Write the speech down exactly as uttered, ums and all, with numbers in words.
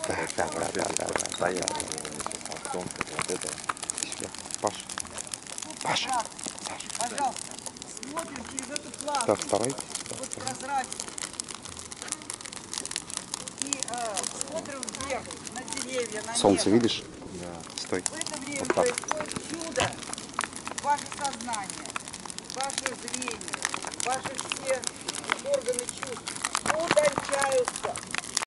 да, да, да, да, да. Постоянно. Солнце, вот это. Сюда. Паша. Паша. Пожалуйста, смотрим через эту плазму. Так, вставай. Вот прозрачно. И э, смотрим вверх, на деревья, на Солнце небо. видишь? Да. Стой. В это время Вот так. происходит чудо. Ваше сознание, ваше зрение, ваши все органы чувств утончаются.